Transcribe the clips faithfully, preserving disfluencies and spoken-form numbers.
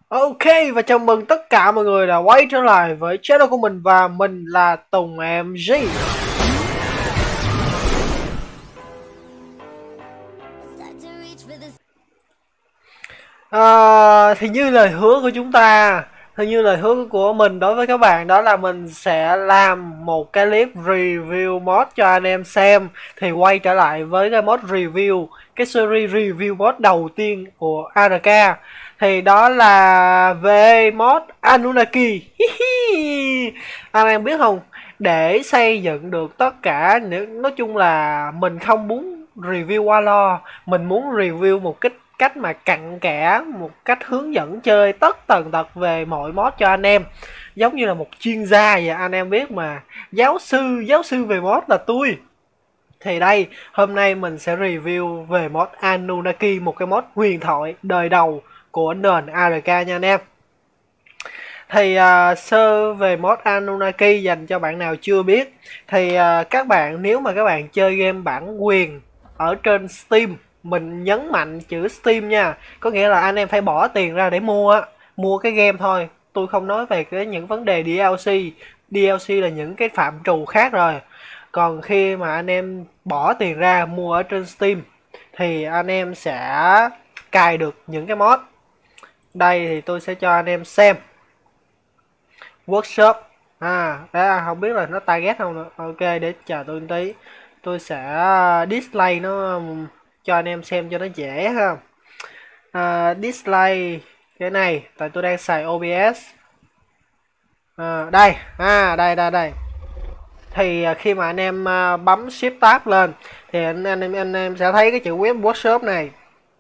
Ok, và chào mừng tất cả mọi người đã quay trở lại với channel của mình, và mình là Tùng em giê. À, thì như lời hứa của chúng ta, thì như lời hứa của mình đối với các bạn, đó là mình sẽ làm một cái clip review mod cho anh em xem. Thì quay trở lại với cái mod review, cái series review mod đầu tiên của a rờ ca. Thì đó là về mod Anunnaki. Anh em biết không, để xây dựng được tất cả, nói chung là mình không muốn review qua lo, mình muốn review một cái cách mà cặn kẽ, một cách hướng dẫn chơi tất tần tật về mọi mod cho anh em, giống như là một chuyên gia vậy. Anh em biết mà, giáo sư giáo sư về mod là tôi. Thì đây, hôm nay mình sẽ review về mod Anunnaki, một cái mod huyền thoại đời đầu của nền a rờ ca nha anh em. Thì uh, sơ về mod Anunnaki dành cho bạn nào chưa biết, thì uh, các bạn, nếu mà các bạn chơi game bản quyền ở trên Steam, mình nhấn mạnh chữ Steam nha, có nghĩa là anh em phải bỏ tiền ra để mua á, mua cái game thôi. Tôi không nói về cái những vấn đề đê lờ xê. đê lờ xê là những cái phạm trù khác rồi. Còn khi mà anh em bỏ tiền ra mua ở trên Steam thì anh em sẽ cài được những cái mod. Đây thì tôi sẽ cho anh em xem workshop. À, đó, không biết là nó target không nữa. Ok, để chờ tôi một tí, tôi sẽ display nó cho anh em xem cho nó dễ ha. À, display cái này, tại tôi đang xài ô bê ét. À, đây, à, đây, đây, đây. Thì khi mà anh em bấm shift tab lên thì anh, anh, em, anh em sẽ thấy cái chữ web workshop này.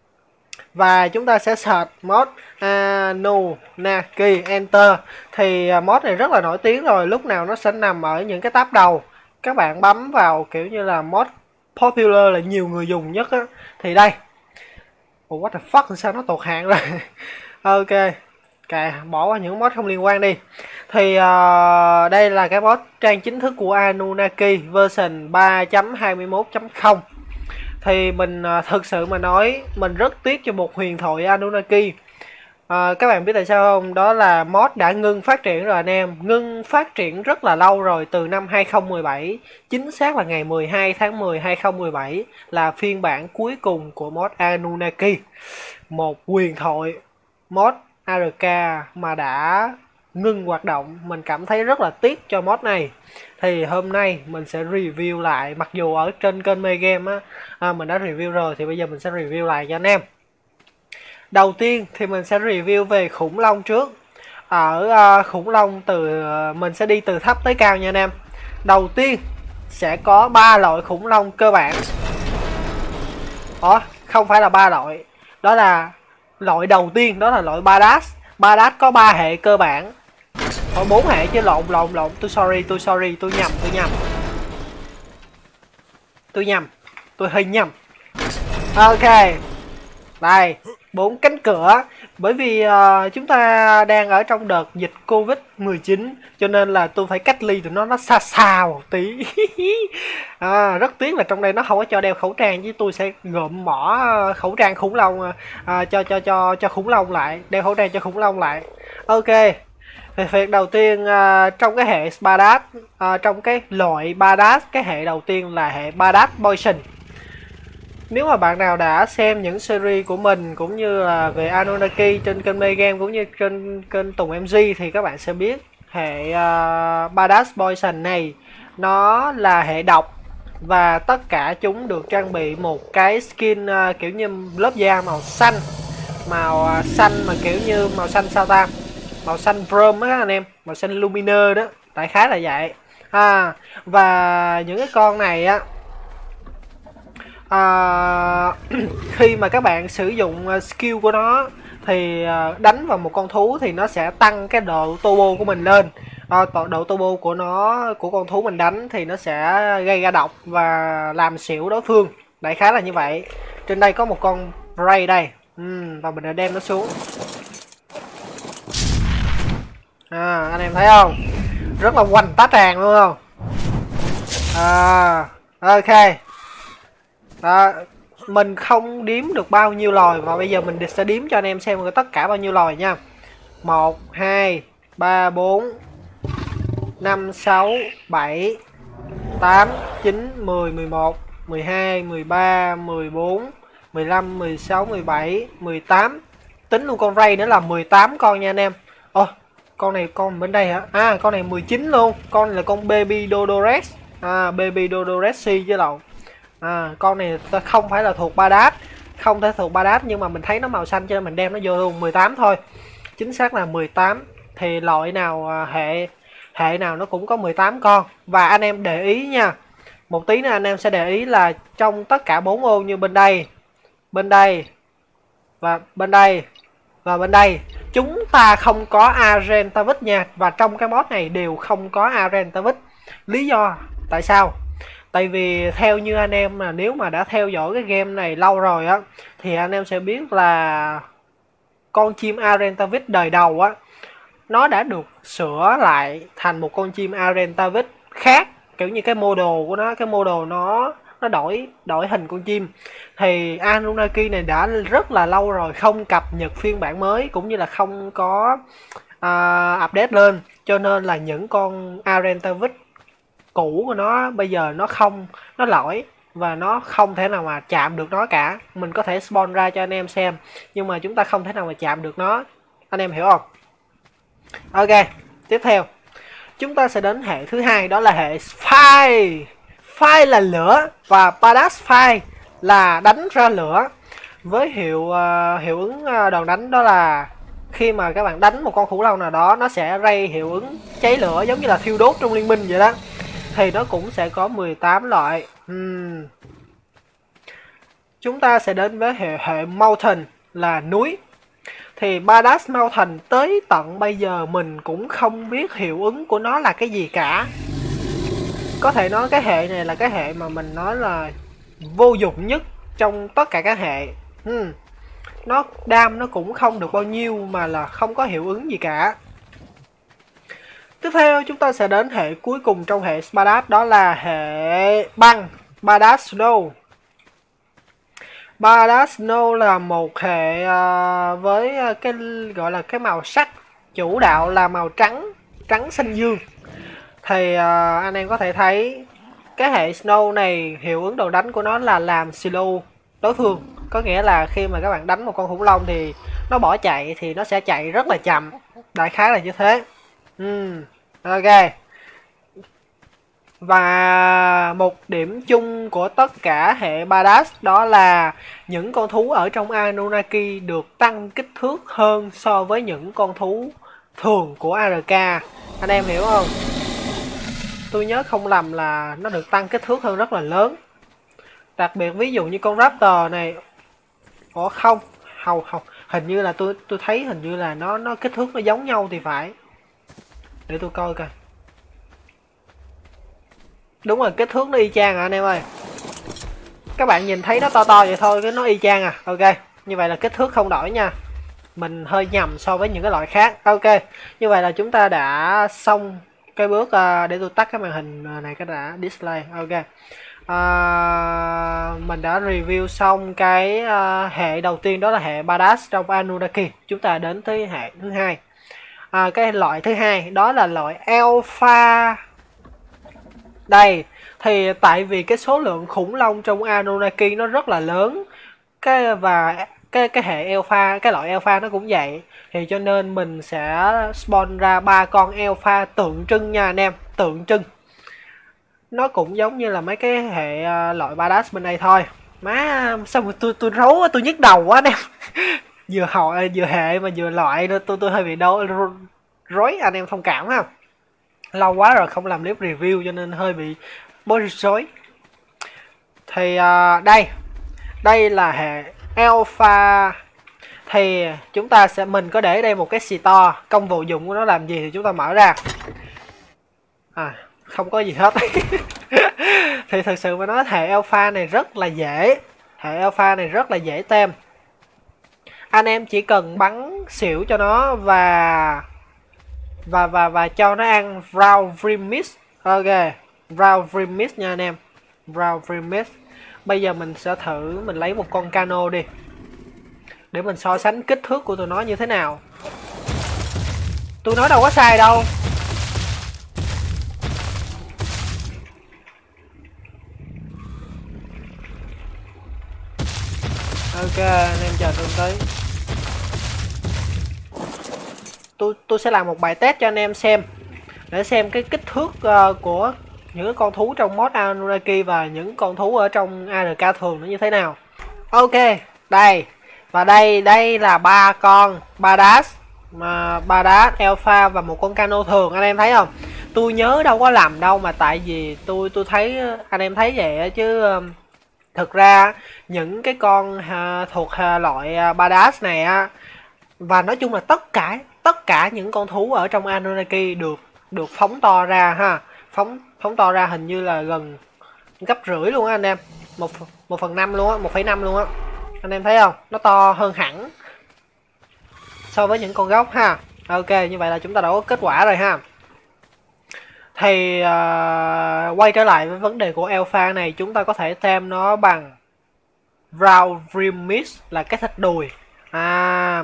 Và chúng ta sẽ search mod Anunnaki, enter. Thì mod này rất là nổi tiếng rồi, lúc nào nó sẽ nằm ở những cái tab đầu. Các bạn bấm vào kiểu như là mod popular, là nhiều người dùng nhất á. Thì đây, oh, what the fuck, sao nó tụt hạng rồi. Ok, kệ, bỏ qua những mod không liên quan đi. Thì uh, đây là cái mod trang chính thức của Anunnaki version ba chấm hai mươi mốt chấm không. Thì mình uh, thực sự mà nói, mình rất tiếc cho một huyền thoại Anunnaki. À, các bạn biết tại sao không? Đó là mod đã ngưng phát triển rồi anh em. Ngưng phát triển rất là lâu rồi, từ năm hai không một bảy. Chính xác là ngày mười hai tháng mười hai không một bảy là phiên bản cuối cùng của mod Anunnaki. Một huyền thoại mod a rờ ca mà đã ngưng hoạt động. Mình cảm thấy rất là tiếc cho mod này. Thì hôm nay mình sẽ review lại, mặc dù ở trên kênh Megame á, à, mình đã review rồi, thì bây giờ mình sẽ review lại cho anh em. Đầu tiên thì mình sẽ review về khủng long trước. Ở uh, khủng long từ uh, mình sẽ đi từ thấp tới cao nha anh em. Đầu tiên sẽ có ba loại khủng long cơ bản. Ủa, không phải là ba loại. Đó là loại đầu tiên, đó là loại Badass. Badass có ba hệ cơ bản. Thôi bốn hệ chứ, lộn lộn lộn, tôi sorry, tôi sorry, tôi nhầm, tôi nhầm. Tôi nhầm, tôi hơi nhầm. Ok. Đây, bốn cánh cửa. Bởi vì uh, chúng ta đang ở trong đợt dịch Covid mười chín, cho nên là tôi phải cách ly tụi nó nó xa xa một tí. À, rất tiếc là trong đây nó không có cho đeo khẩu trang, chứ tôi sẽ gộm mỏ khẩu trang khủng long uh, cho cho cho cho khủng long lại, đeo khẩu trang cho khủng long lại. Ok. Việc đầu tiên uh, trong cái hệ Badass, uh, trong cái loại Badass, cái hệ đầu tiên là hệ Badass Poison. Nếu mà bạn nào đã xem những series của mình cũng như là về Anunnaki trên kênh Megame cũng như trên kênh Tùng em giê thì các bạn sẽ biết hệ uh, Badass Poison này nó là hệ độc, và tất cả chúng được trang bị một cái skin uh, kiểu như lớp da màu xanh, màu uh, xanh mà kiểu như màu xanh sao ta, màu xanh chrome á anh em, màu xanh lumineux đó, đại khái là vậy. À, và những cái con này á, À, khi mà các bạn sử dụng skill của nó thì đánh vào một con thú thì nó sẽ tăng cái độ turbo của mình lên. À, độ turbo của nó, của con thú mình đánh thì nó sẽ gây ra độc và làm xỉu đối phương, đại khái là như vậy. Trên đây có một con Prey đây, uhm, và mình đã đem nó xuống. À, anh em thấy không, rất là hoành tá tràng luôn không. À, ok. Đó, mình không đếm được bao nhiêu loài, và bây giờ mình sẽ đếm cho anh em xem tất cả bao nhiêu loài nha. một, hai, ba, bốn, năm, sáu, bảy, tám, chín, mười, mười một, mười hai, mười ba, mười bốn, mười lăm, mười sáu, mười bảy, mười tám. Tính luôn con Ray nữa là mười tám con nha anh em. Ồ, con này con bên đây hả? À, con này mười chín luôn. Con này là con Baby Dodorex. À, Baby Dodorexy chứ lộn. À, con này không phải là thuộc Badass, không thể thuộc Badass, nhưng mà mình thấy nó màu xanh cho nên mình đem nó vô luôn. Mười tám thôi, chính xác là mười tám. Thì loại nào hệ hệ nào nó cũng có mười tám con. Và anh em để ý nha, một tí nữa anh em sẽ để ý là trong tất cả bốn ô như bên đây, bên đây và bên đây và bên đây, chúng ta không có Arentavit nha. Và trong cái mod này đều không có Arentavit. Lý do tại sao? Tại vì theo như anh em mà nếu mà đã theo dõi cái game này lâu rồi á, thì anh em sẽ biết là con chim Arentavit đời đầu á, nó đã được sửa lại thành một con chim Arentavit khác, kiểu như cái model của nó, cái model nó nó đổi đổi hình con chim. Thì Anunnaki này đã rất là lâu rồi không cập nhật phiên bản mới, cũng như là không có uh, update lên, cho nên là những con Arentavit cũ của nó bây giờ nó không, nó lỗi và nó không thể nào mà chạm được nó cả. Mình có thể spawn ra cho anh em xem, nhưng mà chúng ta không thể nào mà chạm được nó, anh em hiểu không? Ok, tiếp theo chúng ta sẽ đến hệ thứ hai, đó là hệ Fire. Fire là lửa và Badass Fire là đánh ra lửa. Với hiệu uh, hiệu ứng uh, đòn đánh đó là khi mà các bạn đánh một con khủng long nào đó, nó sẽ ray hiệu ứng cháy lửa giống như là thiêu đốt trong liên minh vậy đó. Thì nó cũng sẽ có mười tám loại. uhm. Chúng ta sẽ đến với hệ, hệ Mountain là núi. Thì Badass Mountain tới tận bây giờ mình cũng không biết hiệu ứng của nó là cái gì cả. Có thể nói cái hệ này là cái hệ mà mình nói là vô dụng nhất trong tất cả các hệ. uhm. Nó đam nó cũng không được bao nhiêu, mà là không có hiệu ứng gì cả. Tiếp theo chúng ta sẽ đến hệ cuối cùng trong hệ Badass, đó là hệ băng, Badass Snow. Badass Snow là một hệ uh, với cái gọi là cái màu sắc chủ đạo là màu trắng, trắng xanh dương. Thì uh, anh em có thể thấy cái hệ Snow này hiệu ứng đồ đánh của nó là làm slow đối phương. Có nghĩa là khi mà các bạn đánh một con khủng long thì nó bỏ chạy thì nó sẽ chạy rất là chậm. Đại khái là như thế. uhm. Ok. Và một điểm chung của tất cả hệ Badass đó là những con thú ở trong Anunnaki được tăng kích thước hơn so với những con thú thường của a rờ ca. Anh em hiểu không? Tôi nhớ không lầm là nó được tăng kích thước hơn rất là lớn. Đặc biệt ví dụ như con Raptor này. Ủa không, hầu hầu hình như là tôi tôi thấy hình như là nó nó kích thước nó giống nhau thì phải. Để tôi coi coi. Đúng rồi, kích thước nó y chang à anh em ơi. Các bạn nhìn thấy nó to to vậy thôi, cái nó y chang à. Ok, như vậy là kích thước không đổi nha. Mình hơi nhầm so với những cái loại khác. Ok, như vậy là chúng ta đã xong cái bước uh, để tôi tắt cái màn hình này cái đã display. Ok, uh, mình đã review xong cái uh, hệ đầu tiên, đó là hệ Badass trong Anunnaki. Chúng ta đến tới hệ thứ hai. Uh, cái loại thứ hai đó là loại Alpha. Đây, thì tại vì cái số lượng khủng long trong Anunnaki nó rất là lớn, cái và cái cái hệ Alpha, cái loại Alpha nó cũng vậy, thì cho nên mình sẽ spawn ra ba con Alpha tượng trưng nha anh em, tượng trưng. Nó cũng giống như là mấy cái hệ uh, loại Badass bên đây thôi. Má sao mà tôi tôi rấu tôi nhức đầu quá anh em. Vừa hỏi vừa hệ mà vừa loại nữa, tôi tôi hơi bị đau rối, anh em thông cảm ha. Lâu quá rồi không làm clip review cho nên hơi bị bối rối. Thì uh, đây đây là hệ Alpha. Thì chúng ta sẽ mình có để đây một cái store, công vụ dụng của nó làm gì thì chúng ta mở ra. À không có gì hết. Thì thực sự mà nói hệ Alpha này rất là dễ, hệ Alpha này rất là dễ tem. Anh em chỉ cần bắn xỉu cho nó và và và và cho nó ăn Round Remix. Ok, Round Remix nha anh em, Round Remix. Bây giờ mình sẽ thử mình lấy một con cano đi để mình so sánh kích thước của tụi nó như thế nào. Tôi nói đâu có sai đâu. Ok, anh em chờ tôi tới. Tôi tôi sẽ làm một bài test cho anh em xem để xem cái kích thước uh, của những con thú trong mod Anunnaki và những con thú ở trong a rờ ca thường nó như thế nào. Ok, đây. Và đây đây là ba con Badass, mà Badass Alpha và một con Cano thường, anh em thấy không? Tôi nhớ đâu có lầm đâu, mà tại vì tôi tôi thấy anh em thấy vậy chứ thực ra những cái con uh, thuộc uh, loại uh, Badass này á, và nói chung là tất cả tất cả những con thú ở trong Anunnaki được được phóng to ra ha, phóng phóng to ra hình như là gần gấp rưỡi luôn á anh em, một một phần năm luôn á, một phẩy năm luôn á, anh em thấy không? Nó to hơn hẳn so với những con gốc ha. Ok, như vậy là chúng ta đã có kết quả rồi ha. Thì uh, quay trở lại với vấn đề của Alpha này, chúng ta có thể tem nó bằng Raw Rim Mix là cái thịt đùi. À,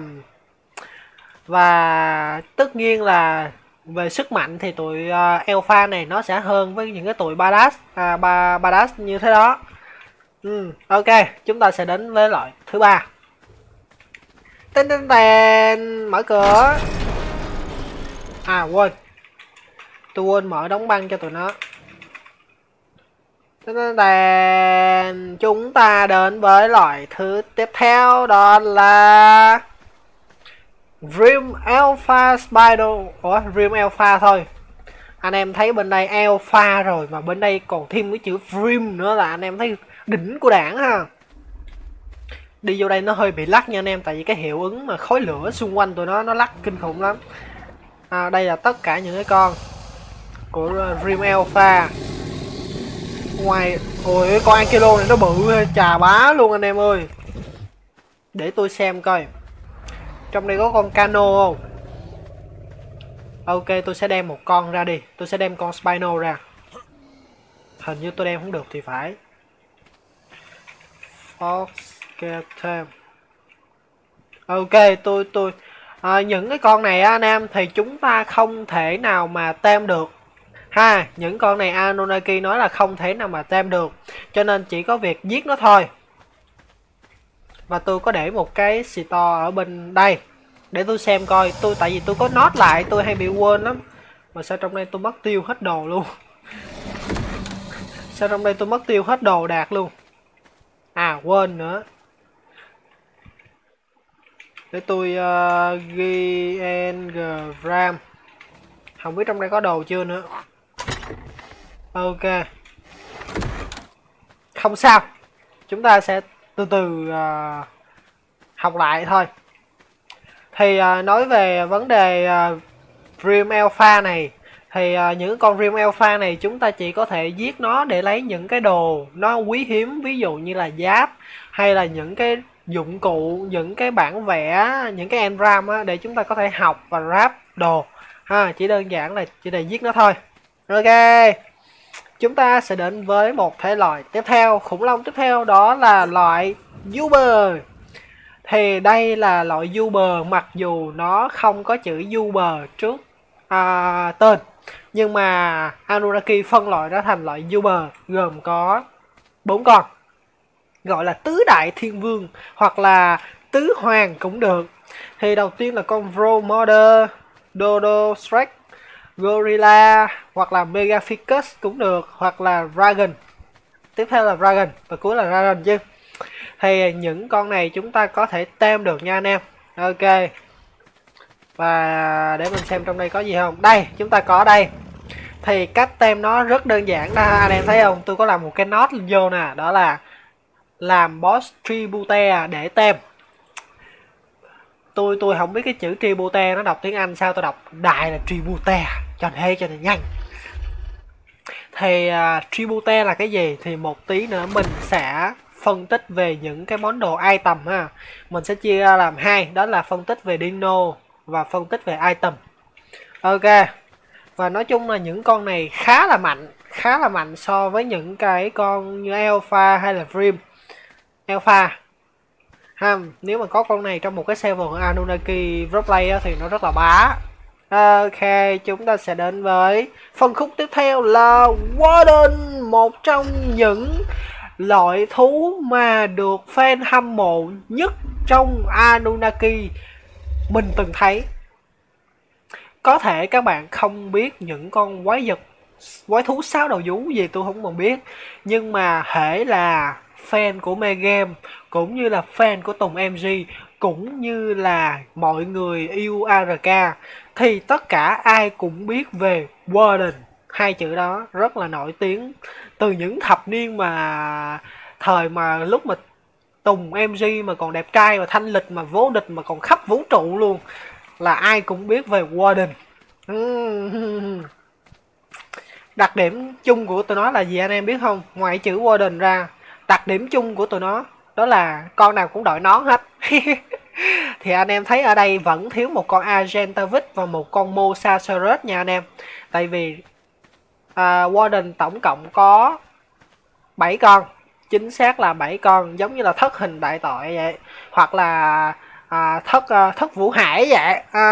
và tất nhiên là về sức mạnh thì tụi uh, Alpha này nó sẽ hơn với những cái tụi Badass, à, ba Badass như thế đó. Ừ, ok, chúng ta sẽ đến với loại thứ ba. Tên tên tên, mở cửa. À quên, tôi quên mở đóng băng cho tụi nó. Tên tên tên, chúng ta đến với loại thứ tiếp theo, đó là Rim Alpha Spider. Ủa, Rim Alpha thôi. Anh em thấy bên đây Alpha rồi mà bên đây còn thêm cái chữ Rim nữa, là anh em thấy đỉnh của đảng ha. Đi vô đây nó hơi bị lắc nha anh em, tại vì cái hiệu ứng mà khói lửa xung quanh tụi nó nó lắc kinh khủng lắm. À, đây là tất cả những cái con của Rim Alpha. Ngoài, ôi con Ankilo này nó bự chà bá luôn anh em ơi. Để tôi xem coi trong đây có con Cano không. Ok, tôi sẽ đem một con ra đi. Tôi sẽ đem con Spino ra. Hình như tôi đem không được thì phải. Fox Captain. Ok, tôi tôi à, những cái con này anh em thì chúng ta không thể nào mà tem được ha. Những con này Anunnaki nói là không thể nào mà tem được, cho nên chỉ có việc giết nó thôi. Và tôi có để một cái store ở bên đây để tôi xem coi. Tôi tại vì tôi có note lại, tôi hay bị quên lắm. Mà sao trong đây tôi mất tiêu hết đồ luôn. Sao trong đây tôi mất tiêu hết đồ đạc luôn. À quên nữa. Để tôi uh, ghi engram. Không biết trong đây có đồ chưa nữa. Ok, không sao, chúng ta sẽ từ từ uh, học lại thôi. Thì uh, nói về vấn đề uh, Rim Alpha này, thì uh, những con Rim Alpha này chúng ta chỉ có thể giết nó để lấy những cái đồ nó quý hiếm, ví dụ như là giáp hay là những cái dụng cụ, những cái bản vẽ, những cái engram á, để chúng ta có thể học và ráp đồ ha. Chỉ đơn giản là chỉ để giết nó thôi. Ok, chúng ta sẽ đến với một thể loại tiếp theo, khủng long tiếp theo, đó là loại Uber. Thì đây là loại Uber, mặc dù nó không có chữ Uber trước à, tên, nhưng mà Anunnaki phân loại nó thành loại Uber, gồm có bốn con, gọi là tứ đại thiên vương hoặc là tứ hoàng cũng được. Thì đầu tiên là con Vromorder, Dodo Shrek, Gorilla hoặc là Megaficus cũng được, hoặc là Dragon. Tiếp theo là Dragon và cuối là Dragon chứ. Thì những con này chúng ta có thể tem được nha anh em. Ok, và để mình xem trong đây có gì không. Đây, chúng ta có đây. Thì cách tem nó rất đơn giản đó, anh em thấy không? Tôi có làm một cái note vô nè, đó là làm boss tribute để tem. Tôi tôi không biết cái chữ tribute nó đọc tiếng Anh sao, tôi đọc đại là tribute cho nên cho nên nhanh. Thì uh, tribute là cái gì thì một tí nữa mình sẽ phân tích về những cái món đồ item ha. Mình sẽ chia ra làm hai, đó là phân tích về dino và phân tích về item. Ok, và nói chung là những con này khá là mạnh, khá là mạnh so với những cái con như Alpha hay là Rim Alpha ha. Nếu mà có con này trong một cái server Anunnaki roleplay thì nó rất là bá. Ok, chúng ta sẽ đến với phân khúc tiếp theo là Warden, một trong những loại thú mà được fan hâm mộ nhất trong Anunnaki mình từng thấy. Có thể các bạn không biết những con quái vật, quái thú sáu đầu vú gì tôi không còn biết, nhưng mà hễ là fan của Megame cũng như là fan của Tùng em giê cũng như là mọi người yêu a rờ ca thì tất cả ai cũng biết về Warden. Hai chữ đó rất là nổi tiếng từ những thập niên mà thời mà lúc mà Tùng em giê mà còn đẹp trai và thanh lịch mà vô địch mà còn khắp vũ trụ luôn, là ai cũng biết về Warden. Đặc điểm chung của tụi nó là gì anh em biết không? Ngoài chữ Warden ra, đặc điểm chung của tụi nó đó là con nào cũng đội nón hết. Thì anh em thấy ở đây vẫn thiếu một con Argentavis và một con Mosasaurus nha anh em. Tại vì à, Warden tổng cộng có bảy con, chính xác là bảy con, giống như là thất hình đại tội vậy, hoặc là à, thất à, thất vũ hải vậy. À,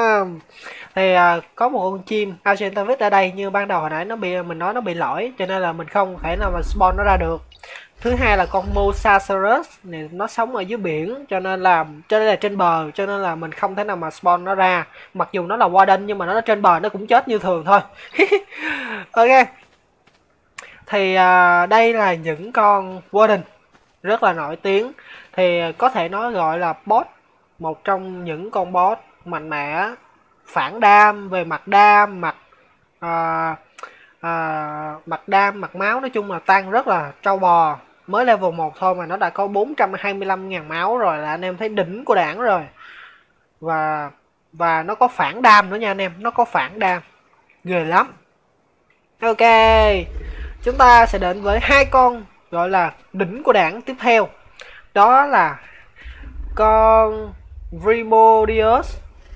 thì à, có một con chim Argentavis ở đây, như ban đầu hồi nãy nó bị mình nói nó bị lỗi cho nên là mình không thể nào mà spawn nó ra được. Thứ hai là con Mosasaurus này nó sống ở dưới biển cho nên là cho nên là trên bờ, cho nên là mình không thể nào mà spawn nó ra. Mặc dù nó là Warden nhưng mà nó trên bờ nó cũng chết như thường thôi. Ok. Thì à, đây là những con Warden rất là nổi tiếng. Thì có thể nói gọi là boss, một trong những con boss mạnh mẽ, phản đam về mặt đam, mặt à, à, mặt đam, mặt máu, nói chung là tăng rất là trâu bò. Mới level một thôi mà nó đã có bốn trăm hai mươi lăm nghìn máu rồi, là anh em thấy đỉnh của đảng rồi. Và và nó có phản đam nữa nha anh em, nó có phản đam. Ghê lắm. Ok. Chúng ta sẽ đến với hai con gọi là đỉnh của đảng tiếp theo. Đó là con Primordius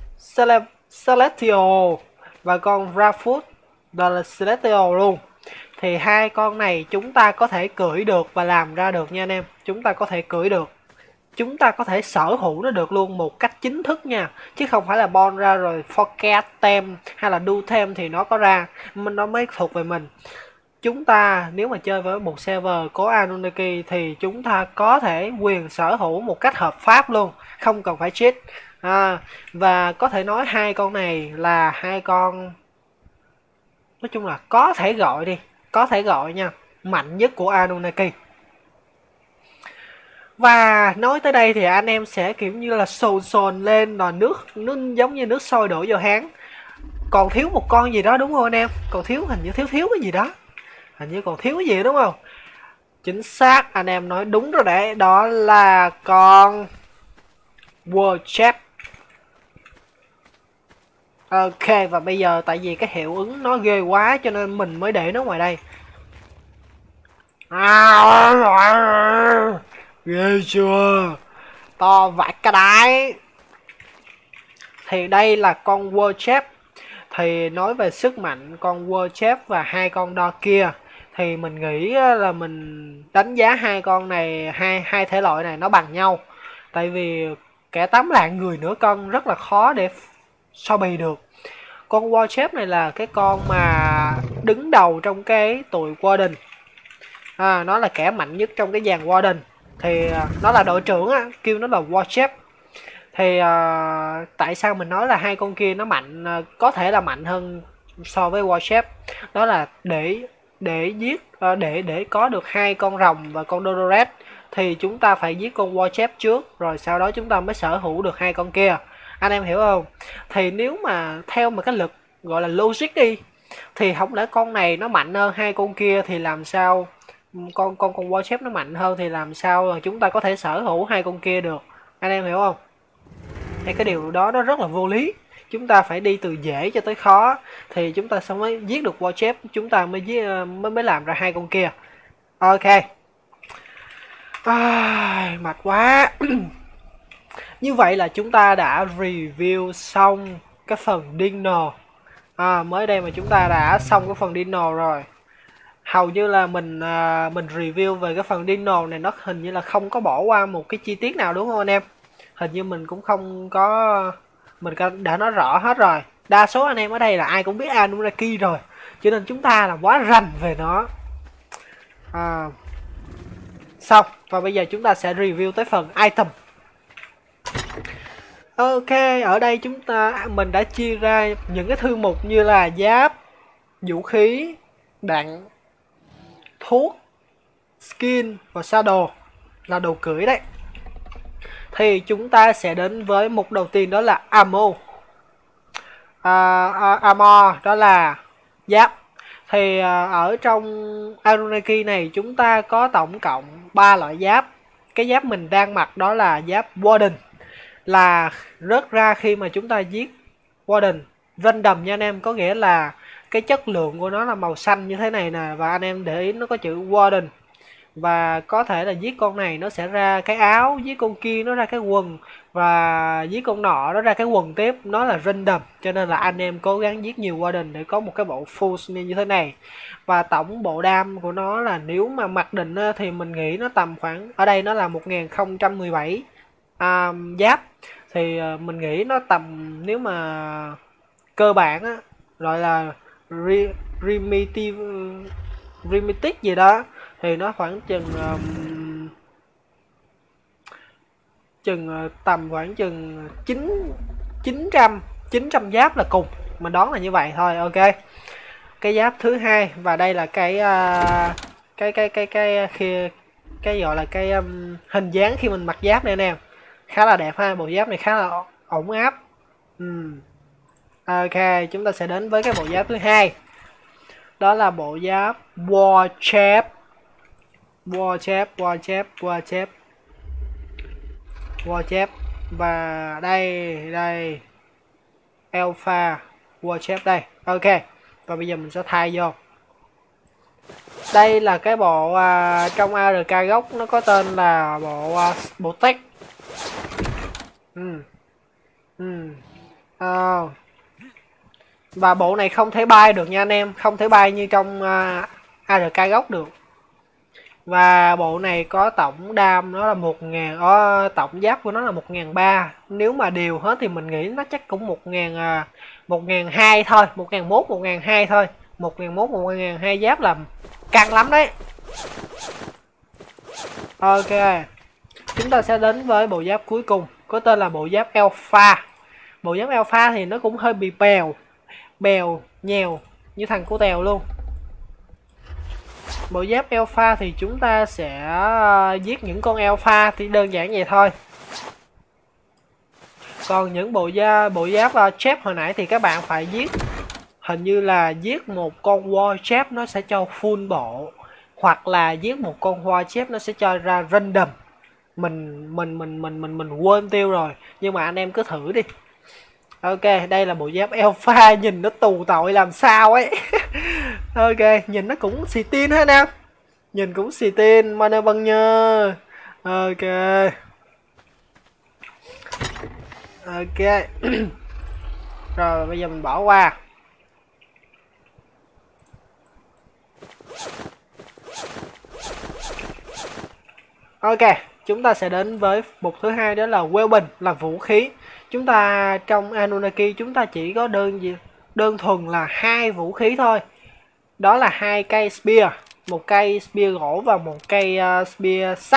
Celestial và con Rafoot, đó là Celestial luôn. Thì hai con này chúng ta có thể cưỡi được và làm ra được nha anh em. Chúng ta có thể cưỡi được, chúng ta có thể sở hữu nó được luôn một cách chính thức nha, chứ không phải là bon ra rồi forecast tem hay là do tem thì nó có ra, nó mới thuộc về mình. Chúng ta nếu mà chơi với một server có Anunnaki thì chúng ta có thể quyền sở hữu một cách hợp pháp luôn, không cần phải cheat. À, và có thể nói hai con này là hai con, nói chung là có thể gọi đi, có thể gọi nha, mạnh nhất của Anunnaki. Và nói tới đây thì anh em sẽ kiểu như là sồn sồn lên, rồi nước nước giống như nước sôi đổ vô háng. Còn thiếu một con gì đó đúng không anh em? Còn thiếu, hình như thiếu thiếu cái gì đó. Hình như còn thiếu cái gì đúng không? Chính xác, anh em nói đúng rồi đấy, đó là con World Chef. Ok, và bây giờ tại vì cái hiệu ứng nó ghê quá cho nên mình mới để nó ngoài đây. Ghê chưa? To vãi cả đái. Thì đây là con World Chef. Thì nói về sức mạnh con World Chef và hai con đo kia thì mình nghĩ là mình đánh giá hai con này, hai hai thể loại này nó bằng nhau. Tại vì kẻ tám lạng người nửa cân rất là khó để so bì được. Con World Chef này là cái con mà đứng đầu trong cái tụi Warden. À, nó là kẻ mạnh nhất trong cái dàn Warden. Thì nó là đội trưởng á, kêu nó là World Chef. Thì uh, tại sao mình nói là hai con kia nó mạnh, uh, có thể là mạnh hơn so với World Chef, đó là để để giết uh, để để có được hai con rồng và con Dodoret thì chúng ta phải giết con World Chef trước, rồi sau đó chúng ta mới sở hữu được hai con kia. Anh em hiểu không? Thì nếu mà theo một cái lực gọi là logic đi thì không lẽ con này nó mạnh hơn hai con kia thì làm sao con con con World Chef nó mạnh hơn thì làm sao chúng ta có thể sở hữu hai con kia được? Anh em hiểu không? Thì cái điều đó nó rất là vô lý. Chúng ta phải đi từ dễ cho tới khó thì chúng ta sẽ mới giết được World Chef, chúng ta mới giết, mới mới làm ra hai con kia. Ok. À, mệt quá. Như vậy là chúng ta đã review xong cái phần Dino. À, mới đây mà chúng ta đã xong cái phần Dino rồi. Hầu như là mình à, mình review về cái phần Dino này nó hình như là không có bỏ qua một cái chi tiết nào đúng không anh em? Hình như mình cũng không có, mình đã nói rõ hết rồi. Đa số anh em ở đây là ai cũng biết Anunnaki rồi, cho nên chúng ta là quá rành về nó. À, xong, và bây giờ chúng ta sẽ review tới phần item. Ok, ở đây chúng ta mình đã chia ra những cái thư mục như là giáp, vũ khí, đạn, thuốc, skin và saddle là đồ cưỡi đấy. Thì chúng ta sẽ đến với mục đầu tiên, đó là ammo. À, à, armor đó là giáp. Thì à, ở trong Anunnaki này chúng ta có tổng cộng ba loại giáp. Cái giáp mình đang mặc đó là giáp Warden, là rớt ra khi mà chúng ta giết Warden random nha anh em, có nghĩa là cái chất lượng của nó là màu xanh như thế này nè, và anh em để ý nó có chữ Warden, và có thể là giết con này nó sẽ ra cái áo, giết con kia nó ra cái quần, và giết con nọ nó ra cái quần tiếp, nó là random, cho nên là anh em cố gắng giết nhiều Warden để có một cái bộ full skin như thế này. Và tổng bộ đam của nó là nếu mà mặc định thì mình nghĩ nó tầm khoảng, ở đây nó là một nghìn không trăm mười bảy um, giáp, thì mình nghĩ nó tầm, nếu mà cơ bản á, gọi là re, primitive primitive gì đó, thì nó khoảng chừng um, chừng tầm khoảng chừng chín chín trăm chín trăm giáp là cùng, mình đoán là như vậy thôi. Ok, cái giáp thứ hai, và đây là cái uh, cái cái cái cái khi cái gọi là cái um, hình dáng khi mình mặc giáp này anh em, khá là đẹp ha, bộ giáp này khá là ổn áp. uhm. Ok, chúng ta sẽ đến với cái bộ giáp thứ hai, đó là bộ giáp Warchap. Warchap, Warchap, Warchap, Warchap, và đây đây Alpha Warchap đây. Ok, và bây giờ mình sẽ thay vô. Đây là cái bộ uh, trong a rờ ca gốc nó có tên là bộ uh, bộ tech. Ừ. Ừ. Uh, và bộ này không thể bay được nha anh em, không thể bay như trong uh, a rờ ca gốc được. Và bộ này có tổng đam nó là một nghìn, oh, tổng giáp của nó là một nghìn ba trăm. Nếu mà điều hết thì mình nghĩ nó chắc cũng một nghìn, một nghìn hai trăm thôi, một nghìn một trăm, một nghìn hai trăm thôi. một nghìn một trăm, một nghìn hai trăm giáp là căng lắm đấy. Ok, chúng ta sẽ đến với bộ giáp cuối cùng, có tên là bộ giáp Alpha. Bộ giáp Alpha thì nó cũng hơi bị bèo, bèo, nhèo như thằng cô Tèo luôn. Bộ giáp Alpha thì chúng ta sẽ giết những con Alpha thì đơn giản vậy thôi. Còn những bộ da bộ giáp uh, chép hồi nãy thì các bạn phải giết, hình như là giết một con Warchap nó sẽ cho full bộ, hoặc là giết một con Warchap nó sẽ cho ra random. Mình mình mình mình mình mình quên tiêu rồi, nhưng mà anh em cứ thử đi. Ok, đây là bộ giáp Alpha, nhìn nó tù tội làm sao ấy. Ok, nhìn nó cũng xì tin hết nè, nhìn cũng xì tin mana băng nhơ. Ok. Ok. Rồi bây giờ mình bỏ qua. Ok, chúng ta sẽ đến với mục thứ hai, đó là weapon, là vũ khí. Chúng ta trong Anunnaki chúng ta chỉ có đơn gì đơn thuần là hai vũ khí thôi, đó là hai cây spear, một cây spear gỗ và một cây uh, spear sắt,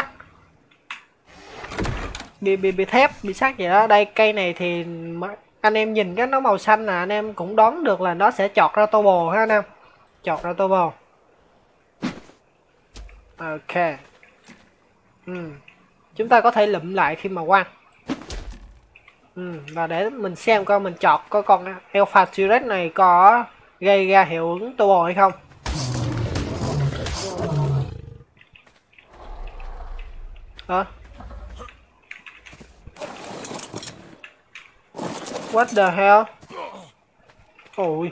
bị bị bị thép, bị sắt vậy đó. Đây cây này thì anh em nhìn cái nó màu xanh là anh em cũng đoán được là nó sẽ chọt ra tô bồ ha anh em, chọt ra tô bồ. Ok. Ừ. Chúng ta có thể lụm lại khi mà quăng. Ừ. Và để mình xem coi mình chọt có con Alpha T-Rex này có gây ra hiệu ứng tô bồ hay không. Hả? What the hell? Ôi.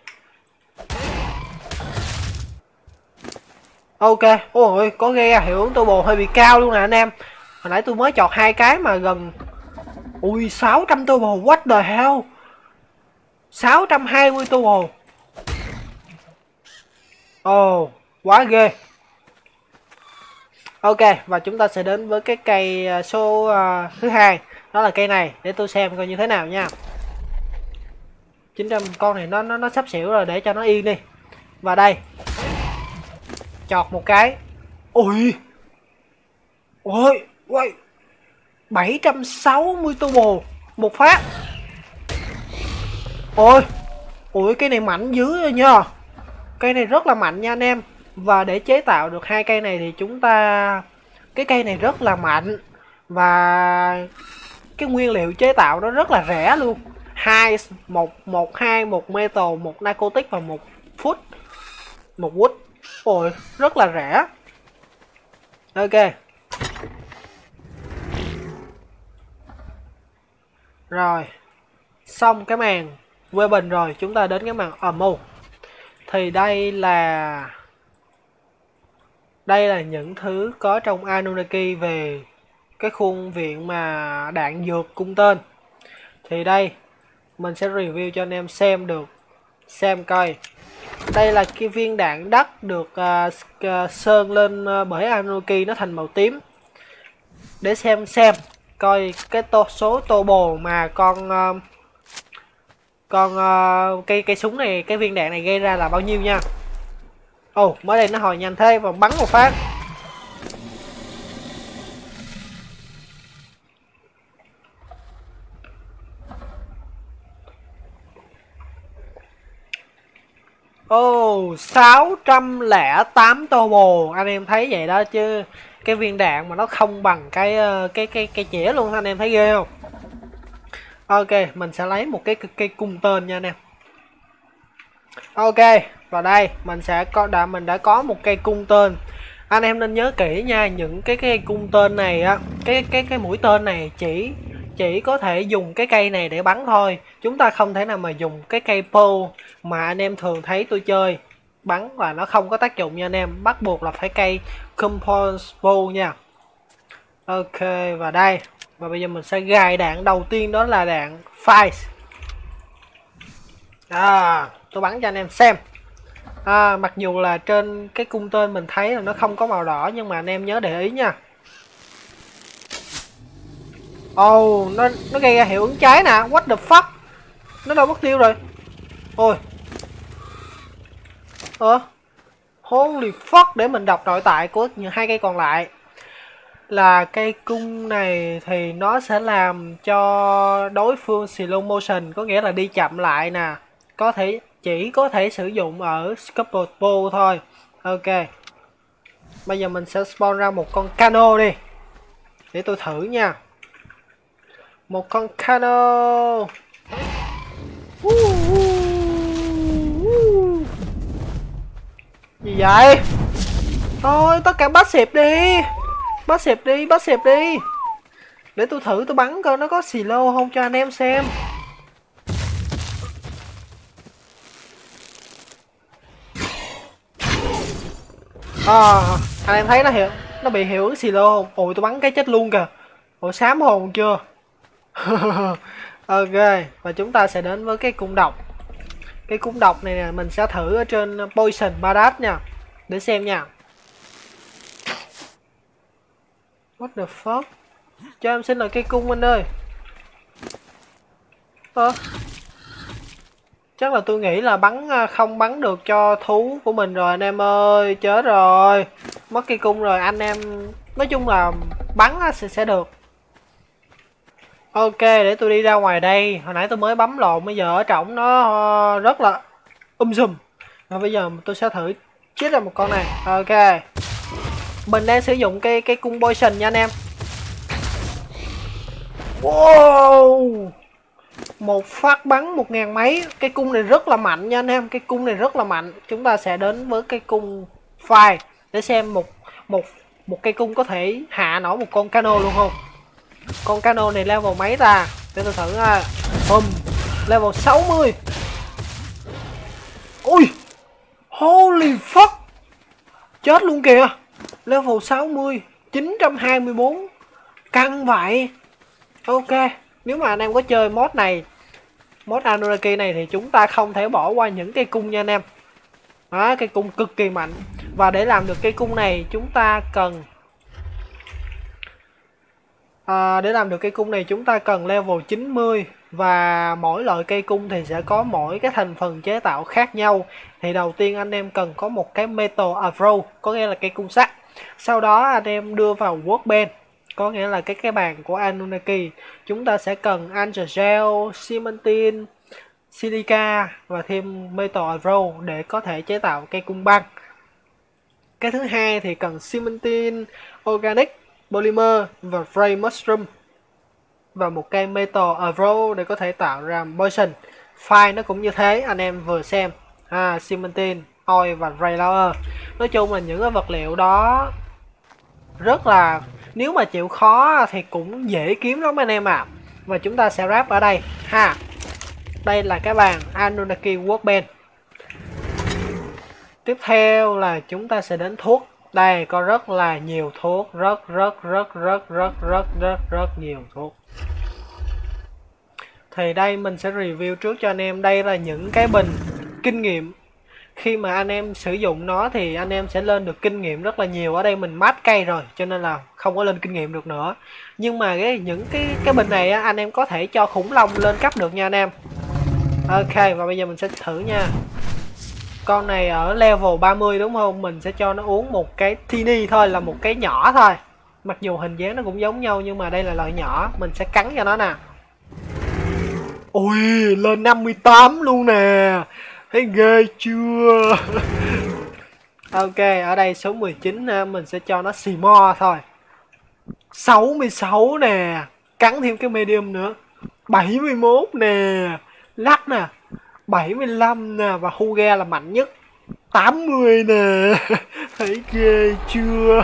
Ok, ôi có gây ra hiệu ứng tô bồ hơi bị cao luôn nè anh em. Hồi nãy tôi mới chọt hai cái mà gần ui sáu trăm tô bồ, what the hell? sáu trăm hai mươi tô bồ. Ồ, oh, quá ghê. Ok, và chúng ta sẽ đến với cái cây số uh, thứ hai, đó là cây này, để tôi xem coi như thế nào nha. chín trăm con này nó nó nó sắp xỉu rồi, để cho nó yên đi. Và đây, chọt một cái. Ôi ôi ôi, bảy trăm sáu mươi turbo một phát. Ôi ôi, cái này mạnh dữ rồi nha, cây này rất là mạnh nha anh em. Và để chế tạo được hai cây này thì chúng ta, cái cây này rất là mạnh và cái nguyên liệu chế tạo nó rất là rẻ luôn. Hai một một hai một metal, một narcotic và một food, một wood. Ôi rất là rẻ. Ok, rồi xong cái màn weapon rồi, chúng ta đến cái màn ammo. Thì đây là đây là những thứ có trong Anunnaki về cái khuôn viện mà đạn dược cung tên. Thì đây mình sẽ review cho anh em xem được, xem coi. Đây là cái viên đạn đất được uh, uh, sơn lên uh, bởi Anunnaki, nó thành màu tím. Để xem xem coi cái tô, số turbo mà con uh, con uh, cây cây súng này, cái viên đạn này gây ra là bao nhiêu nha. Ồ, oh, mới đây nó hồi nhanh thế và bắn một phát. Ồ, oh, sáu trăm lẻ tám turbo. Anh em thấy vậy đó chứ. Cái viên đạn mà nó không bằng cái cái cái cái chĩa luôn, anh em thấy ghê không? Ok, mình sẽ lấy một cái cây cung tên nha anh em. Ok, và đây mình sẽ có đã mình đã có một cây cung tên. Anh em nên nhớ kỹ nha, những cái cây cung tên này á, cái cái cái mũi tên này chỉ chỉ có thể dùng cái cây này để bắn thôi. Chúng ta không thể nào mà dùng cái cây pole mà anh em thường thấy tôi chơi bắn và nó không có tác dụng nha anh em. Bắt buộc là phải cây compost pole nha. Ok, và đây, và bây giờ mình sẽ gài đạn đầu tiên, đó là đạn Fire. À, tôi bắn cho anh em xem. À, mặc dù là trên cái cung tên mình thấy là nó không có màu đỏ, nhưng mà anh em nhớ để ý nha. Ồ, oh, nó nó gây ra hiệu ứng cháy nè. What the fuck, nó đâu mất tiêu rồi. Ôi ơ à, holy fuck. Để mình đọc nội tại của hai cây còn lại. Là cây cung này thì nó sẽ làm cho đối phương slow motion, có nghĩa là đi chậm lại nè. Có thể chỉ có thể sử dụng ở Scupper Pool thôi. Ok, bây giờ mình sẽ spawn ra một con cano đi, để tôi thử nha. Một con cano. Gì vậy? Thôi tất cả bắt xịp đi, bắt xịp đi, bắt xịp đi. Để tôi thử tôi bắn coi nó có slow không cho anh em xem. À, anh em thấy nó hiệu nó bị hiệu ứng silo không? Ôi tôi bắn cái chết luôn kìa. Ôi xám hồn chưa? Ok, và chúng ta sẽ đến với cái cung độc. Cái cung độc này nè, mình sẽ thử ở trên Poison Badass nha, để xem nha. What the fuck? Cho em xin lại cây cung anh ơi. Ơ à, chắc là tôi nghĩ là bắn không bắn được cho thú của mình rồi anh em ơi. Chết rồi, mất cây cung rồi anh em. Nói chung là bắn sẽ, sẽ được. Ok, để tôi đi ra ngoài đây. Hồi nãy tôi mới bấm lộn, bây giờ ở trọng nó rất là um sùm. Rồi bây giờ tôi sẽ thử chết ra một con này. Ok, mình đang sử dụng cái cái cung poison nha anh em. Wow, một phát bắn một ngàn mấy. Cái cung này rất là mạnh nha anh em, cái cung này rất là mạnh. Chúng ta sẽ đến với cái cung fire để xem một một một cây cung có thể hạ nổi một con cano luôn không. Con cano này level mấy ta, để tôi thử nha. Bùm, level sáu mươi. Ui, holy fuck, chết luôn kìa. Level sáu mươi, chín trăm hai mươi bốn, căng vậy. Ok, nếu mà anh em có chơi mod này, mod Anunnaki này, thì chúng ta không thể bỏ qua những cây cung nha anh em. Đó, cây cung cực kỳ mạnh. Và để làm được cây cung này, chúng ta cần À, để làm được cây cung này chúng ta cần level chín mươi và mỗi loại cây cung thì sẽ có mỗi cái thành phần chế tạo khác nhau. Thì đầu tiên anh em cần có một cái metal arrow, có nghĩa là cây cung sắt. Sau đó anh em đưa vào workbench, có nghĩa là cái cái bàn của Anunnaki. Chúng ta sẽ cần Angel, Cementine, Silica và thêm metal arrow để có thể chế tạo cây cung băng. Cái thứ hai thì cần Cementine, Organic, Polymer và Frame Mushroom. Và một cây metal arrow để có thể tạo ra poison. File nó cũng như thế, anh em vừa xem. À, Cementine, Oil và Ray Lower. Nói chung là những cái vật liệu đó rất là, nếu mà chịu khó thì cũng dễ kiếm lắm anh em ạ. À. Và chúng ta sẽ ráp ở đây ha. Đây là cái bàn Anunnaki Workbench. Tiếp theo là chúng ta sẽ đến thuốc. Đây có rất là nhiều thuốc, rất rất rất rất rất rất rất rất nhiều thuốc. Thì đây mình sẽ review trước cho anh em. Đây là những cái bình kinh nghiệm. Khi mà anh em sử dụng nó thì anh em sẽ lên được kinh nghiệm rất là nhiều. Ở đây mình mát cây rồi cho nên là không có lên kinh nghiệm được nữa. Nhưng mà cái những cái cái bình này á, anh em có thể cho khủng long lên cấp được nha anh em. Ok, và bây giờ mình sẽ thử nha. Con này ở level ba mươi đúng không? Mình sẽ cho nó uống một cái tini thôi, là một cái nhỏ thôi. Mặc dù hình dáng nó cũng giống nhau nhưng mà đây là loại nhỏ. Mình sẽ cắn cho nó nè. Ui, lên năm mươi tám luôn nè. Thấy ghê chưa? Ok, ở đây số mười chín mình sẽ cho nó xì mo thôi. sáu mươi sáu nè. Cắn thêm cái medium nữa. bảy mươi mốt nè. Lắc nè. bảy mươi lăm nè. Và Huge là mạnh nhất. tám mươi nè. Thấy ghê chưa?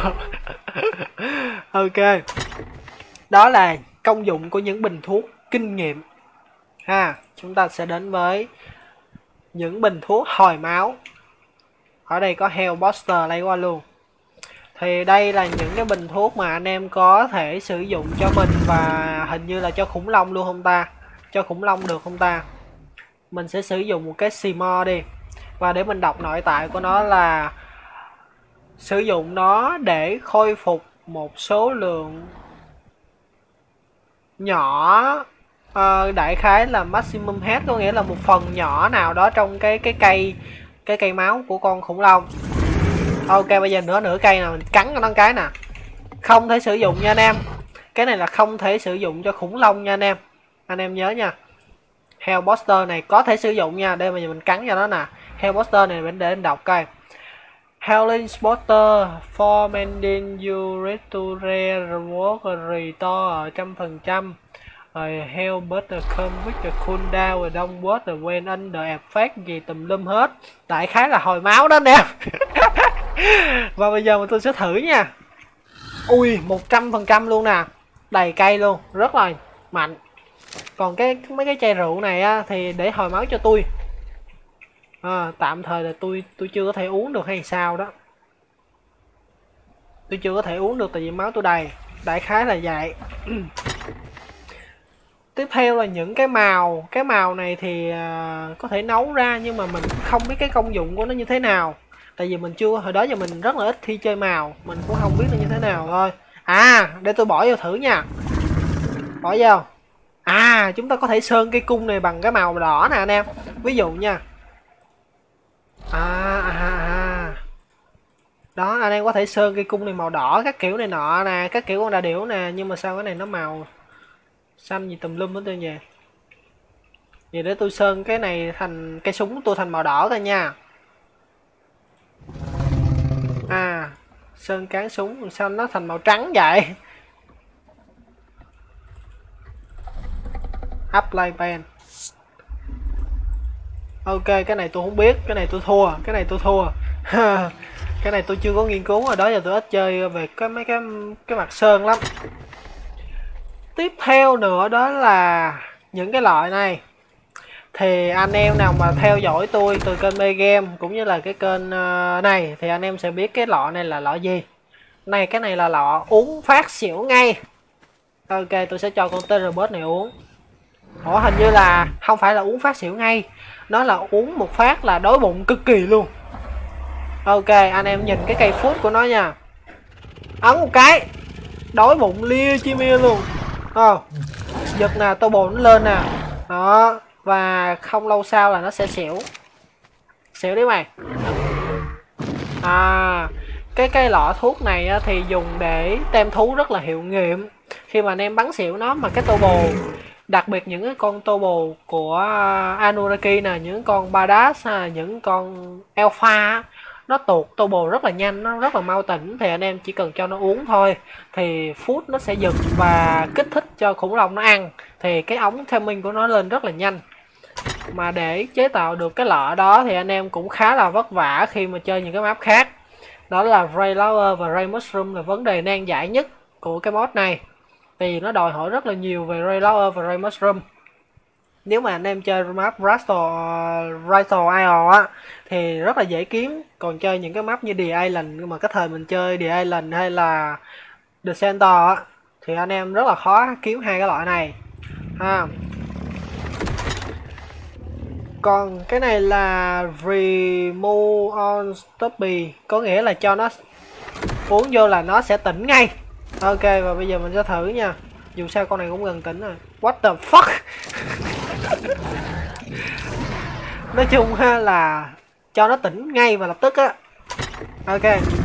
Ok. Đó là công dụng của những bình thuốc kinh nghiệm. Ha, chúng ta sẽ đến với những bình thuốc hồi máu. Ở đây có Hellbuster lấy qua luôn. Thì đây là những cái bình thuốc mà anh em có thể sử dụng cho mình và hình như là cho khủng long luôn không ta? Cho khủng long được không ta? Mình sẽ sử dụng một cái Simo đi. Và để mình đọc nội tại của nó là sử dụng nó để khôi phục một số lượng nhỏ, uh, đại khái là maximum health, có nghĩa là một phần nhỏ nào đó trong cái cái cây cái cây máu của con khủng long. Ok, bây giờ nửa nửa cây nào mình cắn cho nó cái nè. Không thể sử dụng nha anh em. Cái này là không thể sử dụng cho khủng long nha anh em. Anh em nhớ nha. Hellbuster này có thể sử dụng nha. Đây bây giờ mình cắn cho nó nè. Hellbuster này mình để anh đọc coi. Howling Spotter for mending you restore reward restore trăm phần trăm. Rồi Hellbuster come with the cooldown và don't watch the when under effect gì tùm lum hết. Đại khái là hồi máu đó nè. Và bây giờ tôi sẽ thử nha. Ui, một trăm phần trăm luôn nè. Đầy cây luôn, rất là mạnh. Còn cái mấy cái chai rượu này á thì để hồi máu cho tôi. À, tạm thời là tôi tôi chưa có thể uống được hay sao đó. Tôi chưa có thể uống được tại vì máu tôi đầy. Đại khái là vậy. Tiếp theo là những cái màu. Cái màu này thì uh, có thể nấu ra nhưng mà mình không biết cái công dụng của nó như thế nào. Tại vì mình chưa, hồi đó giờ mình rất là ít thi chơi màu. Mình cũng không biết nó như thế nào thôi. À, để tôi bỏ vô thử nha. Bỏ vô. À, chúng ta có thể sơn cây cung này bằng cái màu đỏ nè anh em. Ví dụ nha. À, à, à. Đó, anh em có thể sơn cây cung này màu đỏ, các kiểu này nọ nè, các kiểu con đà điểu nè. Nhưng mà sao cái này nó màu xanh gì tùm lum hết tôi về. Vậy để tôi sơn cái này thành, cây súng tôi thành màu đỏ thôi nha. À, sơn cán súng sao nó thành màu trắng vậy? Apply pen. Ok, cái này tôi không biết, cái này tôi thua, cái này tôi thua. Cái này tôi chưa có nghiên cứu, rồi đó giờ tôi ít chơi về cái mấy cái cái mặt sơn lắm. Tiếp theo nữa đó là những cái loại này. Thì anh em nào mà theo dõi tôi từ kênh Mê Game cũng như là cái kênh này thì anh em sẽ biết cái lọ này là lọ gì. Này, cái này là lọ uống phát xỉu ngay. Ok, tôi sẽ cho con tê rờ bớt này uống. Ủa, hình như là không phải là uống phát xỉu ngay. Nó là uống một phát là đói bụng cực kỳ luôn. Ok, anh em nhìn cái cây phút của nó nha. Ấn một cái. đói bụng lia chi mia luôn. Ờ, giật nè, tô bồ nó lên nè. Đó, và không lâu sau là nó sẽ xỉu. Xỉu đi mày. À, cái cây lọ thuốc này á, thì dùng để tem thú rất là hiệu nghiệm. Khi mà anh em bắn xỉu nó mà cái tô bồ, đặc biệt những cái con tô bồ của Anuraki nè, những con Badass, những con Alpha, nó tuột tô bồ rất là nhanh, nó rất là mau tỉnh. Thì anh em chỉ cần cho nó uống thôi, thì food nó sẽ giật và kích thích cho khủng long nó ăn. Thì cái ống timing của nó lên rất là nhanh. Mà để chế tạo được cái lọ đó thì anh em cũng khá là vất vả khi mà chơi những cái map khác. Đó là Ray Flower và Ray Mushroom là vấn đề nan giải nhất của cái mod này. Thì nó đòi hỏi rất là nhiều về Ray Flower và Ray Mushroom. Nếu mà anh em chơi map Rattle Isle á thì rất là dễ kiếm. Còn chơi những cái map như The Island, nhưng mà cái thời mình chơi The Island hay là The Center á thì anh em rất là khó kiếm hai cái loại này ha. Còn cái này là Remove on Stoppy, có nghĩa là cho nó uống vô là nó sẽ tỉnh ngay. Ok, và bây giờ mình sẽ thử nha. Dù sao con này cũng gần tỉnh rồi. What the fuck. Nói chung ha là cho nó tỉnh ngay và lập tức á. Ok.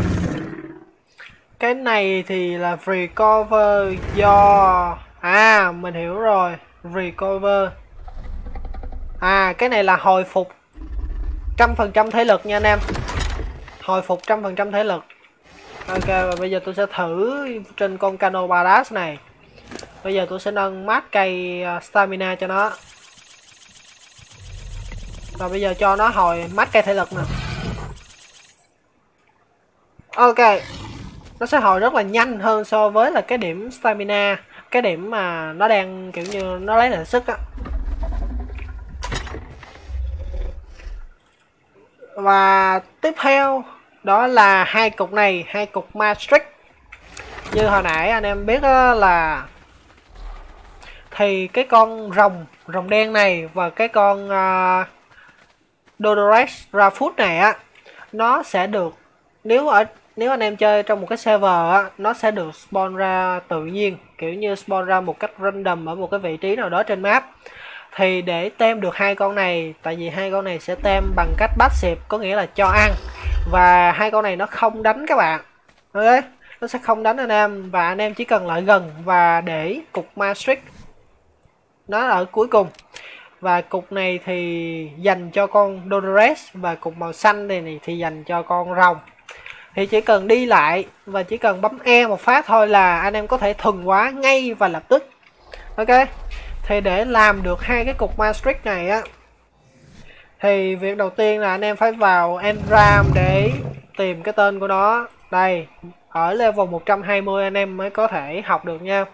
Cái này thì là recover do... À, mình hiểu rồi. Recover. À, cái này là hồi phục trăm phần trăm thể lực nha anh em. Hồi phục trăm phần trăm thể lực. Ok, và bây giờ tôi sẽ thử trên con Cano Badass này. Bây giờ tôi sẽ nâng mát cây stamina cho nó. Và bây giờ cho nó hồi mát cây thể lực nè. Ok. Nó sẽ hồi rất là nhanh hơn so với là cái điểm stamina. Cái điểm mà nó đang kiểu như nó lấy lại sức á. Và tiếp theo đó là hai cục này, hai cục Matrix. Như hồi nãy anh em biết là thì cái con rồng rồng đen này và cái con uh, Dodorex Rafoot này á, nó sẽ được, nếu ở nếu anh em chơi trong một cái server á, nó sẽ được spawn ra tự nhiên, kiểu như spawn ra một cách random ở một cái vị trí nào đó trên map. Thì để tem được hai con này, tại vì hai con này sẽ tem bằng cách passive, có nghĩa là cho ăn, và hai con này nó không đánh các bạn. Ok, nó sẽ không đánh anh em, và anh em chỉ cần lại gần và để cục Matrix nó ở cuối cùng. Và cục này thì dành cho con Dodorex, và cục màu xanh này, này thì dành cho con rồng. Thì chỉ cần đi lại và chỉ cần bấm E một phát thôi là anh em có thể thuần hóa ngay và lập tức. Ok, thì để làm được hai cái cục Matrix này á, thì việc đầu tiên là anh em phải vào Engram để tìm cái tên của nó. Đây, ở level một trăm hai mươi anh em mới có thể học được nha.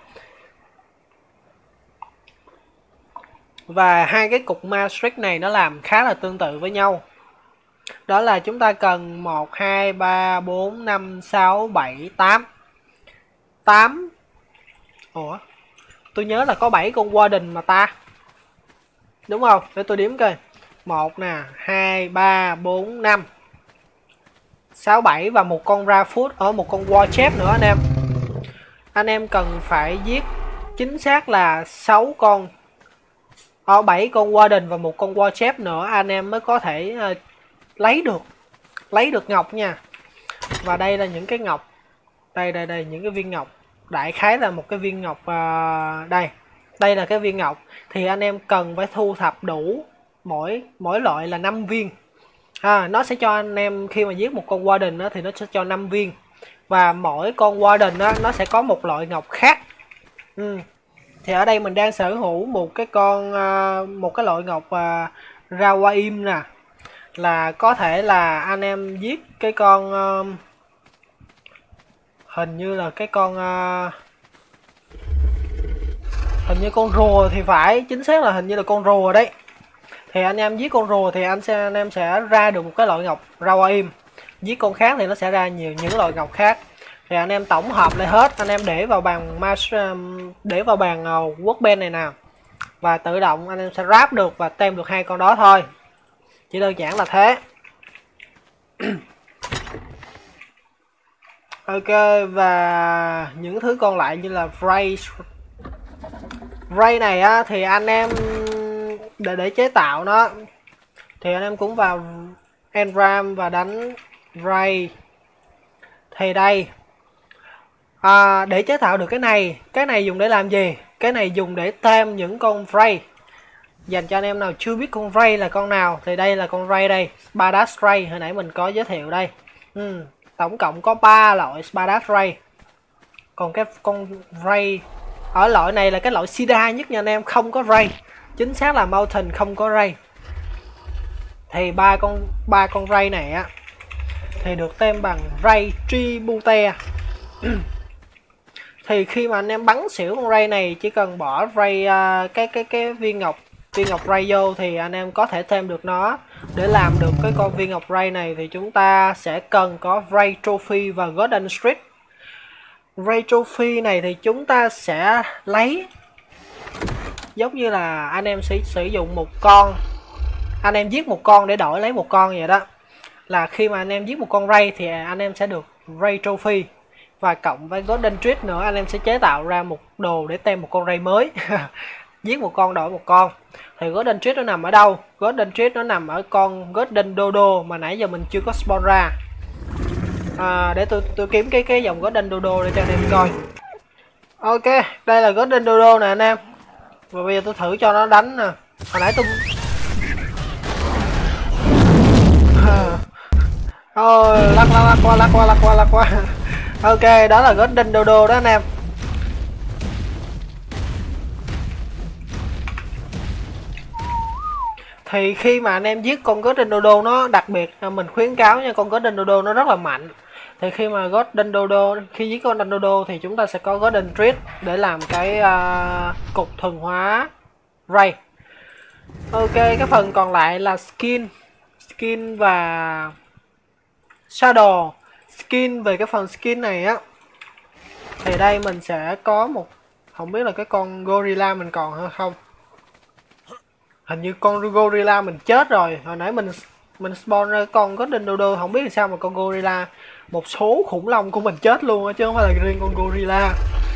Và hai cái cục Matrix này nó làm khá là tương tự với nhau. Đó là chúng ta cần một, hai, ba, bốn, năm, sáu, bảy, tám. tám. Ủa? Tôi nhớ là có bảy con Warden mà ta. Đúng không? Để tôi đếm coi. một nè, hai, ba, bốn, năm, sáu, bảy và một con Rafoot ở một con Warchef nữa anh em. Anh em cần phải giết chính xác là sáu con, ở bảy con Warden và một con Warchef nữa anh em mới có thể uh, lấy được lấy được ngọc nha. Và đây là những cái ngọc. Đây đây đây những cái viên ngọc. Đại khái là một cái viên ngọc uh, đây. Đây là cái viên ngọc, thì anh em cần phải thu thập đủ mỗi mỗi loại là năm viên. À, nó sẽ cho anh em khi mà giết một con Warden đó, thì nó sẽ cho năm viên. Và mỗi con Warden đó, nó sẽ có một loại ngọc khác. Ừ. Thì ở đây mình đang sở hữu một cái con uh, một cái loại ngọc uh, Rawaim nè, là có thể là anh em giết cái con uh, hình như là cái con uh, hình như con rùa thì phải, chính xác là hình như là con rùa đấy. Thì anh em giết con rùa thì anh sẽ anh em sẽ ra được một cái loại ngọc Rawaim. Giết con khác thì nó sẽ ra nhiều những loại ngọc khác. Thì anh em tổng hợp lại hết, anh em để vào bàn để vào bàn uh, workbench này nào, và tự động anh em sẽ ráp được và tem được hai con đó thôi. Chỉ đơn giản là thế. Ok, và những thứ còn lại như là Ray. Ray này á thì anh em để để chế tạo nó thì anh em cũng vào Engram và đánh Ray. Thì đây à, để chế tạo được cái này, cái này dùng để làm gì? Cái này dùng để tem những con Ray. Dành cho anh em nào chưa biết con Ray là con nào thì đây là con Ray đây, Spadass Ray hồi nãy mình có giới thiệu đây. Ừ, tổng cộng có ba loại Spadass Ray. Còn cái con Ray ở loại này là cái loại Sida nhất nha anh em, không có Ray. Chính xác là Mountain không có Ray. Thì ba con ba con Ray này á thì được tem bằng Ray Tribute. Thì khi mà anh em bắn xỉu con Ray này chỉ cần bỏ Ray uh, cái cái cái viên ngọc viên ngọc Ray vô thì anh em có thể thêm được nó. Để làm được cái con viên ngọc Ray này thì chúng ta sẽ cần có Ray Trophy và Golden Street. Ray Trophy này thì chúng ta sẽ lấy giống như là anh em sẽ sử dụng một con, anh em giết một con để đổi lấy một con vậy đó. Là khi mà anh em giết một con Ray thì anh em sẽ được Ray Trophy, và cộng với Golden Street nữa anh em sẽ chế tạo ra một đồ để tem một con Ray mới. Giết một con đổi một con. Thì Golden Street nó nằm ở đâu? Golden Street nó nằm ở con Golden Dodo mà nãy giờ mình chưa có spawn ra. À, để tôi tôi kiếm cái cái dòng Golden Dodo để cho anh em coi. Ok, đây là Golden Dodo nè anh em. Và bây giờ tôi thử cho nó đánh nè. Hồi nãy tôi ôi lắc lắc lắc qua lắc qua lắc qua lắc qua. Ok, đó là Golden Dodo đó anh em. Thì khi mà anh em giết con Golden Dodo, nó đặc biệt mình khuyến cáo nha, con Golden Dodo nó rất là mạnh. Thì khi mà Golden Dodo khi giết con Golden Dodo thì chúng ta sẽ có Golden Street để làm cái uh, cục thuần hóa Ray. Ok, cái phần còn lại là skin skin và shadow. Skin, về cái phần skin này á thì đây mình sẽ có một, không biết là cái con gorilla mình còn hay không. Hình như con gorilla mình chết rồi. Hồi nãy mình mình spawn ra con Golden Dodo, không biết là sao mà con gorilla, một số khủng long của mình chết luôn á chứ không phải là riêng con gorilla.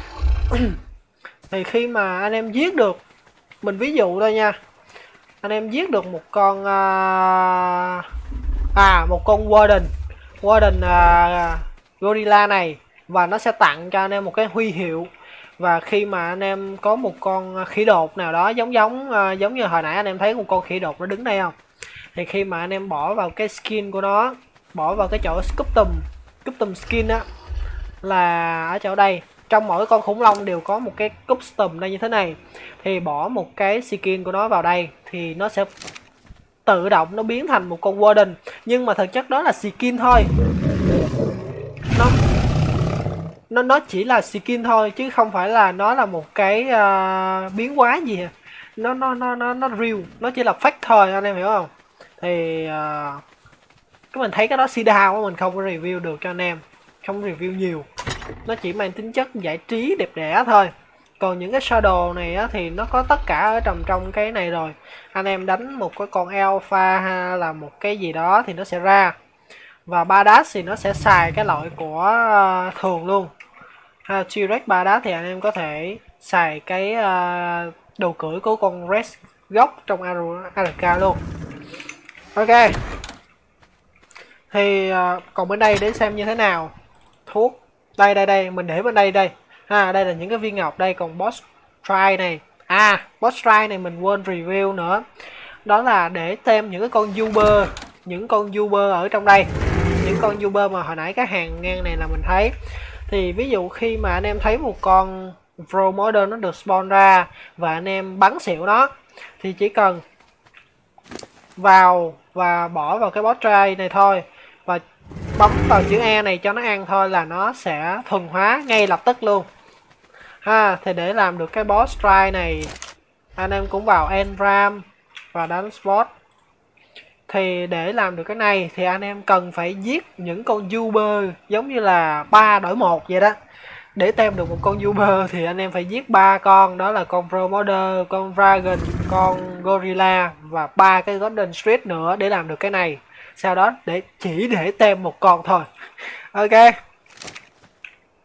Thì khi mà anh em giết được, mình ví dụ thôi nha, anh em giết được một con uh, à một con warden warden uh, gorilla này, và nó sẽ tặng cho anh em một cái huy hiệu. Và khi mà anh em có một con khỉ đột nào đó giống giống uh, giống như hồi nãy anh em thấy một con khỉ đột nó đứng đây không, thì khi mà anh em bỏ vào cái skin của nó, bỏ vào cái chỗ custom custom skin á, là ở chỗ đây, trong mỗi con khủng long đều có một cái custom đây như thế này, thì bỏ một cái skin của nó vào đây thì nó sẽ tự động nó biến thành một con warden. Nhưng mà thực chất đó là skin thôi, nó nó nó chỉ là skin thôi chứ không phải là nó là một cái uh, biến hóa gì. Nó nó nó nó nó real, nó chỉ là fake thôi, anh em hiểu không? Thì uh, cái mình thấy cái đó Sida quá, mình không có review được cho anh em, không review nhiều, nó chỉ mang tính chất giải trí đẹp đẽ thôi. Còn những cái shadow này á, thì nó có tất cả ở trong trong cái này rồi. Anh em đánh một cái con alpha hay là một cái gì đó thì nó sẽ ra. Và Badass thì nó sẽ xài cái loại của uh, thường luôn. Ha, T-Rex Badass thì anh em có thể xài cái uh, đồ cưỡi của con Rex gốc trong a rờ ca luôn. Ok. Thì uh, còn bên đây để xem như thế nào. Thuốc. Đây đây đây, mình để bên đây đây. Ha, đây là những cái viên ngọc đây, còn boss try này. À, boss try này mình quên review nữa. Đó là để tem những cái con Uber, những con Uber ở trong đây. Những con Uber mà hồi nãy cái hàng ngang này là mình thấy. Thì ví dụ khi mà anh em thấy một con Pro Modern nó được spawn ra và anh em bắn xỉu nó, thì chỉ cần vào và bỏ vào cái boss try này thôi, và bấm vào chữ E này cho nó ăn thôi là nó sẽ thuần hóa ngay lập tức luôn. Ha, thì để làm được cái boss try này, anh em cũng vào Engram và đánh spot. Thì để làm được cái này thì anh em cần phải giết những con Uber giống như là ba đổi một vậy đó. Để tem được một con Uber thì anh em phải giết ba con, đó là con Promoter, con Dragon, con Gorilla và ba cái Golden Street nữa để làm được cái này. Sau đó để chỉ để tem một con thôi. Ok.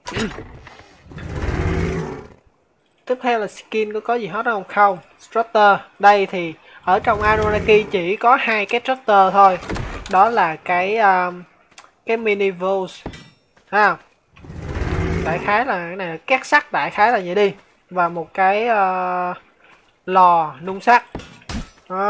Tiếp theo là skin có có gì hết không? Không. Structure. Đây thì ở trong Anunnaki chỉ có hai cái structure thôi. Đó là cái um, cái mini Volts ha. Đại khái là cái này là két sắt, đại khái là vậy đi. Và một cái uh, lò nung sắt. À.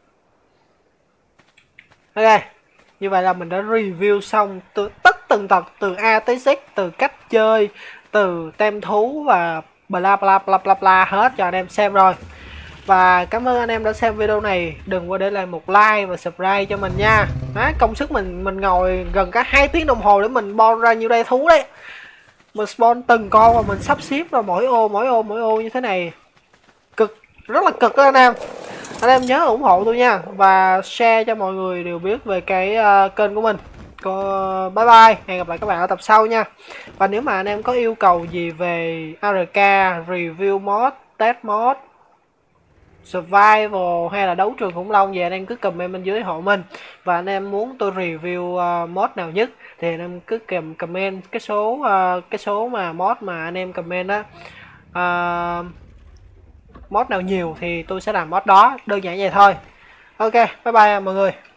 Ok. Như vậy là mình đã review xong từ tất tần tật, từ A tới Z, từ cách chơi, từ tem thú và bla bla bla bla bla hết cho anh em xem rồi. Và cảm ơn anh em đã xem video này. Đừng quên để lại một like và subscribe cho mình nha. Đó, công sức mình mình ngồi gần cả hai tiếng đồng hồ để mình bon ra nhiêu đây thú đấy. Mình spawn từng con và mình sắp xếp ra mỗi ô mỗi ô mỗi ô như thế này. Cực, rất là cực đó anh em. Anh em nhớ ủng hộ tôi nha. Và share cho mọi người đều biết về cái uh, kênh của mình. Cô, bye bye, hẹn gặp lại các bạn ở tập sau nha. Và nếu mà anh em có yêu cầu gì về a rờ ca, review mod, test mod, survival hay là đấu trường khủng long gì, anh em cứ comment bên dưới hộ mình. Và anh em muốn tôi review uh, mod nào nhất thì anh em cứ kèm comment cái số uh, cái số mà mod mà anh em comment đó. Uh, mod nào nhiều thì tôi sẽ làm mod đó, đơn giản vậy thôi. Ok, bye bye mọi người.